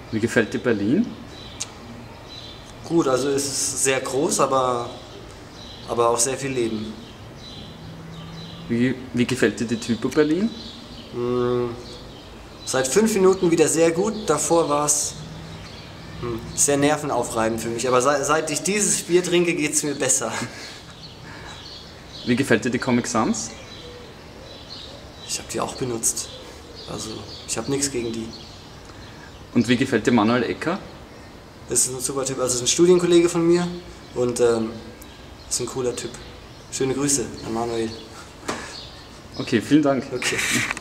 Wie gefällt dir Berlin? Gut, also es ist sehr groß, aber auch sehr viel Leben. Wie gefällt dir die Typo Berlin? Seit 5 Minuten wieder sehr gut, davor war es sehr nervenaufreibend für mich. Aber seit ich dieses Bier trinke, geht es mir besser. Wie gefällt dir die Comic Sans? Ich habe die auch benutzt. Also ich habe nichts gegen die. Und wie gefällt dir Manuel Ecker? Das ist ein super Typ, also ist ein Studienkollege von mir und ist ein cooler Typ. Schöne Grüße an Manuel. Okay, vielen Dank. Okay.